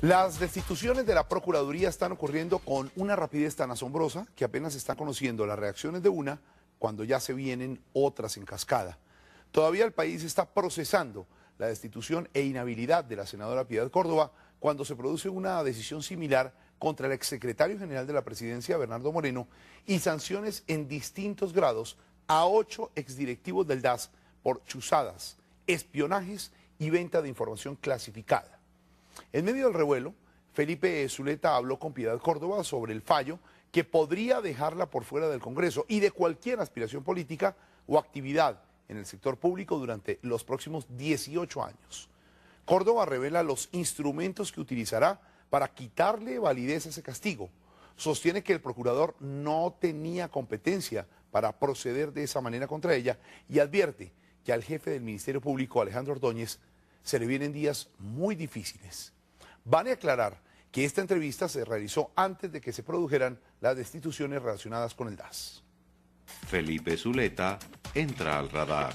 Las destituciones de la Procuraduría están ocurriendo con una rapidez tan asombrosa que apenas se están conociendo las reacciones de una cuando ya se vienen otras en cascada. Todavía el país está procesando la destitución e inhabilidad de la senadora Piedad Córdoba cuando se produce una decisión similar contra el exsecretario general de la Presidencia, Bernardo Moreno, y sanciones en distintos grados a 8 exdirectivos del DAS por chuzadas, espionajes y venta de información clasificada. En medio del revuelo, Felipe Zuleta habló con Piedad Córdoba sobre el fallo que podría dejarla por fuera del Congreso y de cualquier aspiración política o actividad en el sector público durante los próximos 18 años. Córdoba revela los instrumentos que utilizará para quitarle validez a ese castigo. Sostiene que el procurador no tenía competencia para proceder de esa manera contra ella y advierte que al jefe del Ministerio Público, Alejandro Ordóñez, se le vienen días muy difíciles. Vale aclarar que esta entrevista se realizó antes de que se produjeran las destituciones relacionadas con el DAS. Felipe Zuleta entra al radar.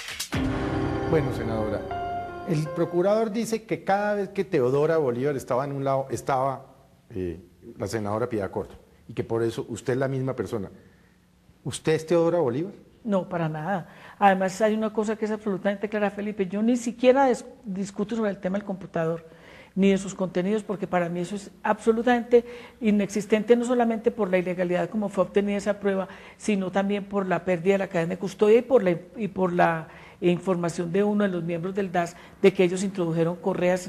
Bueno, senadora, el procurador dice que cada vez que Teodora Bolívar estaba en un lado, estaba la senadora Piedad Córdoba, y que por eso usted es la misma persona. ¿Usted es Teodora Bolívar? No, para nada. Además hay una cosa que es absolutamente clara, Felipe, yo ni siquiera discuto sobre el tema del computador, ni de sus contenidos, porque para mí eso es absolutamente inexistente, no solamente por la ilegalidad como fue obtenida esa prueba, sino también por la pérdida de la cadena de custodia y por la información de uno de los miembros del DAS de que ellos introdujeron correos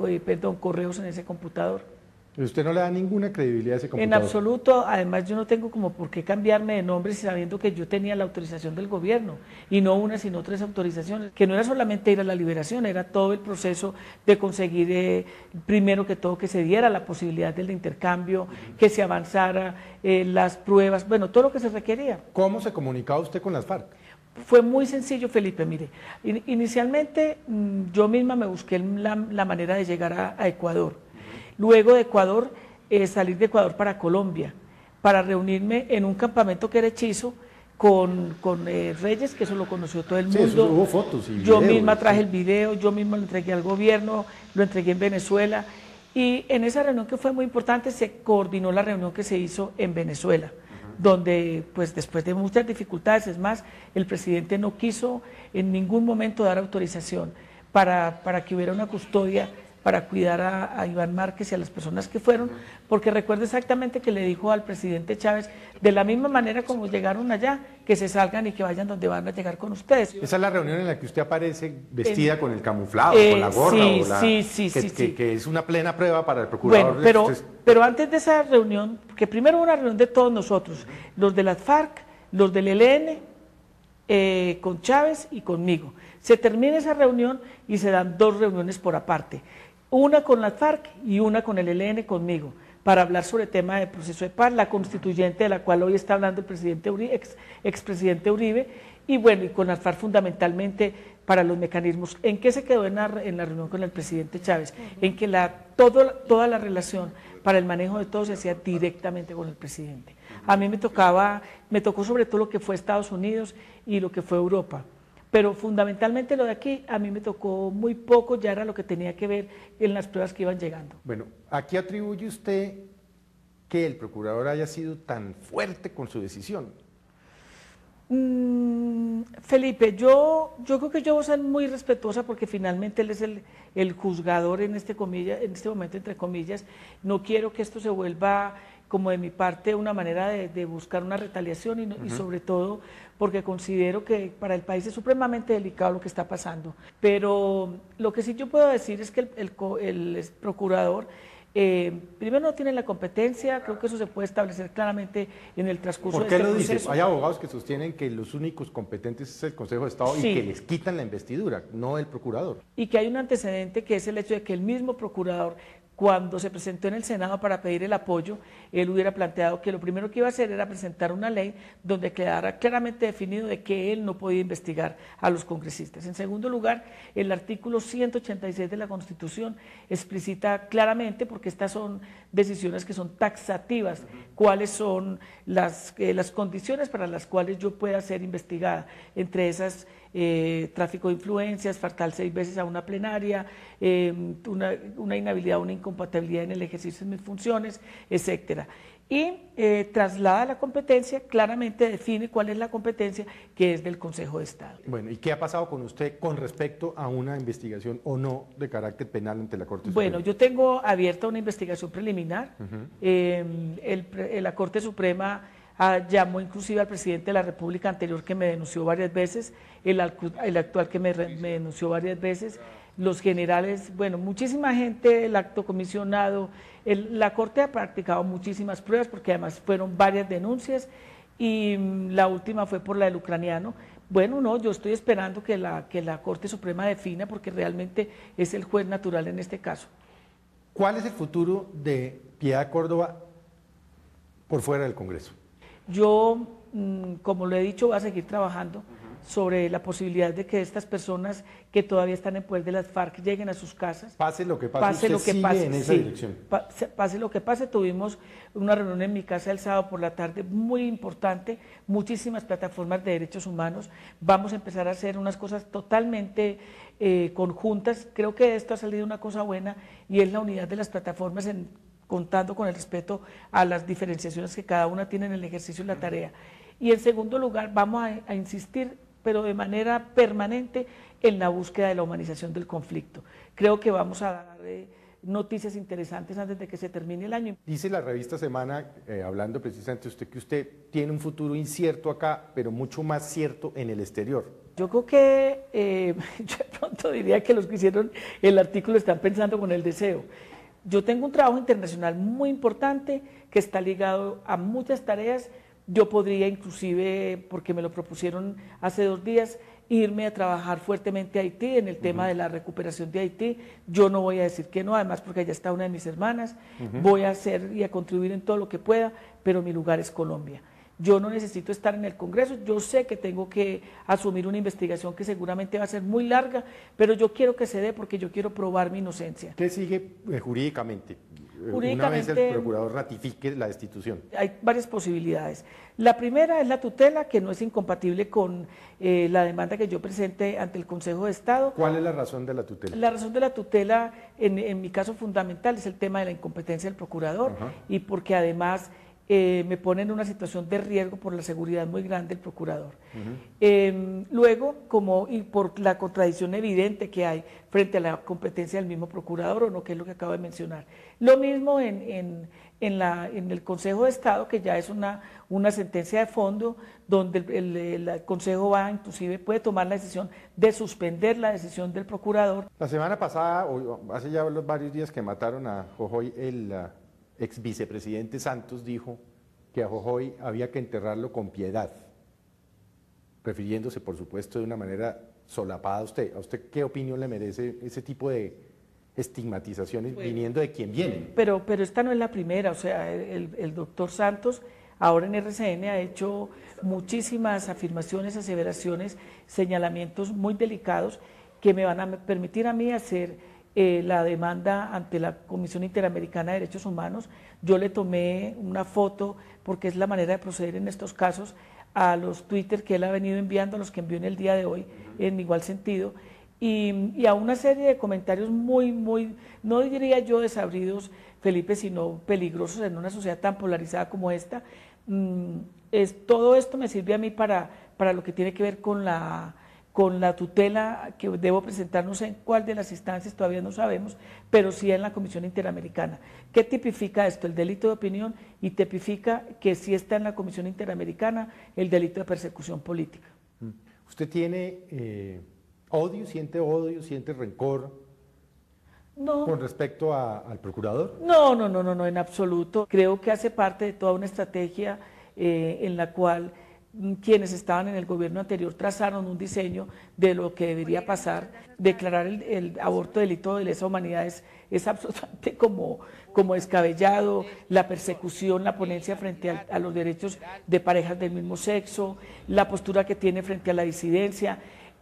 en ese computador. Pero usted no le da ninguna credibilidad a ese computador. En absoluto, además yo no tengo como por qué cambiarme de nombre sabiendo que yo tenía la autorización del gobierno, y no una sino 3 autorizaciones, que no era solamente ir a la liberación, era todo el proceso de conseguir, primero que todo, que se diera la posibilidad del intercambio, que se avanzara las pruebas, bueno, todo lo que se requería. ¿Cómo se comunicaba usted con las FARC? Fue muy sencillo, Felipe, mire, inicialmente yo misma me busqué la manera de llegar a Ecuador. Luego de Ecuador, salir de Ecuador para Colombia, para reunirme en un campamento que era Hechizo con Reyes, que eso lo conoció todo el mundo. Sí, eso, hubo fotos y videos. Yo misma traje el video, yo misma lo entregué al gobierno, lo entregué en Venezuela, y en esa reunión que fue muy importante se coordinó la reunión que se hizo en Venezuela, donde pues después de muchas dificultades, es más, el presidente no quiso en ningún momento dar autorización para que hubiera una custodia para cuidar a Iván Márquez y a las personas que fueron, porque recuerdo exactamente que le dijo al presidente Chávez, de la misma manera como llegaron allá, que se salgan y que vayan donde van a llegar con ustedes. Esa es la reunión en la que usted aparece vestida con el camuflado, con la gorra, que es una plena prueba para el procurador. Bueno, pero antes de esa reunión, que primero una reunión de todos nosotros, los de las FARC, los del ELN, con Chávez y conmigo. Se termina esa reunión y se dan 2 reuniones por aparte. Una con las FARC y una con el ELN conmigo, para hablar sobre el tema del proceso de paz, la constituyente de la cual hoy está hablando el presidente Uribe, expresidente Uribe, y bueno, y con las FARC fundamentalmente para los mecanismos. ¿En qué se quedó en la reunión con el presidente Chávez? En que toda la relación para el manejo de todo se hacía directamente con el presidente. A mí me tocó sobre todo lo que fue Estados Unidos y lo que fue Europa. Pero fundamentalmente lo de aquí a mí me tocó muy poco, ya era lo que tenía que ver en las pruebas que iban llegando. Bueno, ¿a qué atribuye usted que el procurador haya sido tan fuerte con su decisión? Felipe, yo creo que yo voy a ser muy respetuosa porque finalmente él es el juzgador en este momento, entre comillas. No quiero que esto se vuelva como de mi parte una manera de buscar una retaliación y sobre todo porque considero que para el país es supremamente delicado lo que está pasando. Pero lo que sí yo puedo decir es que el procurador primero no tiene la competencia, creo que eso se puede establecer claramente en el transcurso de este proceso. ¿Por qué lo dice? Hay abogados que sostienen que los únicos competentes es el Consejo de Estado, sí, y que les quitan la investidura, no el procurador. Y que hay un antecedente que es el hecho de que el mismo procurador, cuando se presentó en el Senado para pedir el apoyo, él hubiera planteado que lo primero que iba a hacer era presentar una ley donde quedara claramente definido de que él no podía investigar a los congresistas. En segundo lugar, el artículo 186 de la Constitución explicita claramente, porque estas son decisiones que son taxativas, cuáles son las condiciones para las cuales yo pueda ser investigada, entre esas tráfico de influencias, faltar 6 veces a una plenaria, una inhabilidad, una incompatibilidad en el ejercicio de mis funciones, etcétera. Y traslada la competencia, claramente define cuál es la competencia que es del Consejo de Estado. Bueno, ¿y qué ha pasado con usted con respecto a una investigación o no de carácter penal ante la Corte Suprema? Bueno, yo tengo abierta una investigación preliminar. La Corte Suprema llamó inclusive al presidente de la República anterior, que me denunció varias veces, el actual que me denunció varias veces, los generales, bueno, muchísima gente, el alto comisionado. La Corte ha practicado muchísimas pruebas porque además fueron varias denuncias y la última fue por la del ucraniano. Bueno, no, yo estoy esperando que la Corte Suprema defina, porque realmente es el juez natural en este caso. ¿Cuál es el futuro de Piedad Córdoba por fuera del Congreso? Yo, como lo he dicho, voy a seguir trabajando sobre la posibilidad de que estas personas que todavía están en poder de las FARC lleguen a sus casas. Pase lo que pase, usted sigue en esa dirección. Pase lo que pase. Tuvimos una reunión en mi casa el sábado por la tarde muy importante, muchísimas plataformas de derechos humanos. Vamos a empezar a hacer unas cosas totalmente conjuntas. Creo que de esto ha salido una cosa buena, y es la unidad de las plataformas, contando con el respeto a las diferenciaciones que cada una tiene en el ejercicio de la tarea. Y en segundo lugar, vamos a insistir, pero de manera permanente, en la búsqueda de la humanización del conflicto. Creo que vamos a dar noticias interesantes antes de que se termine el año. Dice la revista Semana, hablando precisamente usted, que usted tiene un futuro incierto acá, pero mucho más cierto en el exterior. Yo creo que, yo de pronto diría que los que hicieron el artículo están pensando con el deseo. Yo tengo un trabajo internacional muy importante que está ligado a muchas tareas. Yo podría inclusive, porque me lo propusieron hace 2 días, irme a trabajar fuertemente a Haití en el tema de la recuperación de Haití. Yo no voy a decir que no, además porque allá está una de mis hermanas. Voy a hacer y a contribuir en todo lo que pueda, pero mi lugar es Colombia. Yo no necesito estar en el Congreso. Yo sé que tengo que asumir una investigación que seguramente va a ser muy larga, pero yo quiero que se dé porque yo quiero probar mi inocencia. ¿Qué sigue jurídicamente? Una vez el procurador ratifique la destitución. Hay varias posibilidades. La primera es la tutela, que no es incompatible con la demanda que yo presente ante el Consejo de Estado. ¿Cuál es la razón de la tutela? La razón de la tutela, en mi caso fundamental, es el tema de la incompetencia del procurador, y porque además me pone en una situación de riesgo por la seguridad muy grande del procurador. Luego, y por la contradicción evidente que hay frente a la competencia del mismo procurador, o no, que es lo que acabo de mencionar. Lo mismo en el Consejo de Estado, que ya es una sentencia de fondo, donde el Consejo inclusive puede tomar la decisión de suspender la decisión del procurador. La semana pasada, o hace ya varios días que mataron a Jojoy, el ex vicepresidente Santos dijo que a Jojoy había que enterrarlo con piedad, refiriéndose, por supuesto, de una manera solapada a usted. ¿A usted qué opinión le merece ese tipo de estigmatizaciones viniendo de quien vienen? Pero esta no es la primera. O sea, el doctor Santos ahora en RCN ha hecho muchísimas afirmaciones, aseveraciones, señalamientos muy delicados que me van a permitir a mí hacer la demanda ante la Comisión Interamericana de Derechos Humanos. Yo le tomé una foto, porque es la manera de proceder en estos casos, a los Twitter que él ha venido enviando, a los que envió en el día de hoy, en igual sentido, y a una serie de comentarios muy, no diría yo desabridos, Felipe, sino peligrosos en una sociedad tan polarizada como esta. Todo esto me sirve a mí para lo que tiene que ver con la tutela que debo presentar, no sé en cuál de las instancias, todavía no sabemos, pero sí en la Comisión Interamericana. ¿Qué tipifica esto? El delito de opinión, y tipifica que sí está en la Comisión Interamericana el delito de persecución política. ¿Usted tiene siente rencor con respecto al procurador? No, en absoluto. Creo que hace parte de toda una estrategia en la cual quienes estaban en el gobierno anterior trazaron un diseño de lo que debería pasar. Declarar el aborto delito de lesa humanidad es absolutamente como descabellado. La persecución, la ponencia frente a los derechos de parejas del mismo sexo, la postura que tiene frente a la disidencia.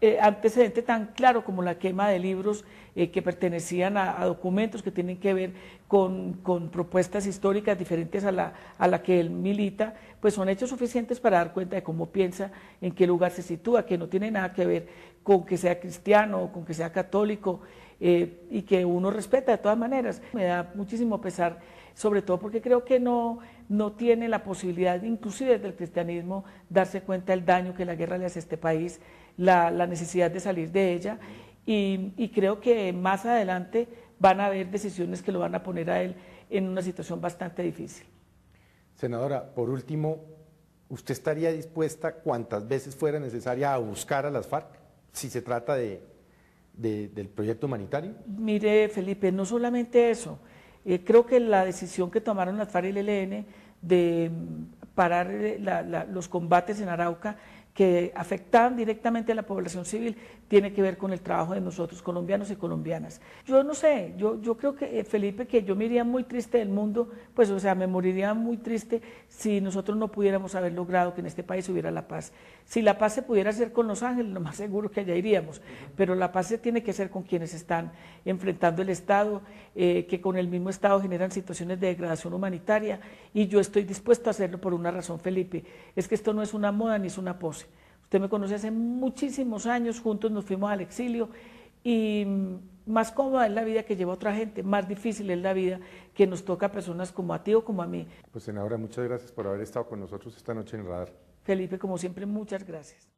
antecedente tan claro como la quema de libros que pertenecían a documentos que tienen que ver con propuestas históricas diferentes a la que él milita, pues son hechos suficientes para dar cuenta de cómo piensa, en qué lugar se sitúa, que no tiene nada que ver con que sea cristiano, con que sea católico, y que uno respeta de todas maneras. Me da muchísimo pesar, sobre todo porque creo que no tiene la posibilidad, inclusive del cristianismo, darse cuenta del daño que la guerra le hace a este país, la necesidad de salir de ella, y creo que más adelante van a haber decisiones que lo van a poner a él en una situación bastante difícil. Senadora, por último, ¿usted estaría dispuesta cuantas veces fuera necesaria a buscar a las FARC si se trata del proyecto humanitario? Mire, Felipe, no solamente eso. Creo que la decisión que tomaron las FARC y el ELN de parar los combates en Arauca, que afectaban directamente a la población civil, tiene que ver con el trabajo de nosotros, colombianos y colombianas. Yo no sé, yo creo que, Felipe, que yo me iría muy triste del mundo, pues, o sea, me moriría muy triste si nosotros no pudiéramos haber logrado que en este país hubiera la paz. Si la paz se pudiera hacer con Los Ángeles, lo más seguro que allá iríamos, pero la paz se tiene que hacer con quienes están enfrentando el Estado, que con el mismo Estado generan situaciones de degradación humanitaria, y yo estoy dispuesto a hacerlo por una razón, Felipe, es que esto no es una moda ni es una pose. Usted me conoce hace muchísimos años, juntos nos fuimos al exilio, y más cómoda es la vida que lleva otra gente, más difícil es la vida que nos toca a personas como a ti o como a mí. Pues senadora, muchas gracias por haber estado con nosotros esta noche en Radar. Felipe, como siempre, muchas gracias.